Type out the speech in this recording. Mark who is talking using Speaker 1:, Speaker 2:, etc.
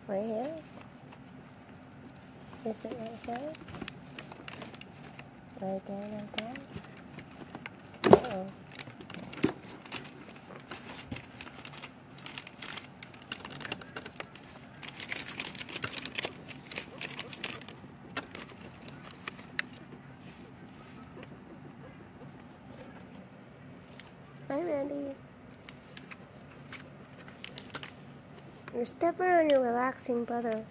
Speaker 1: Right here? Is it right here? Right there, like that? Uh-oh. Hi, Randy. You're stepping on your relaxing brother.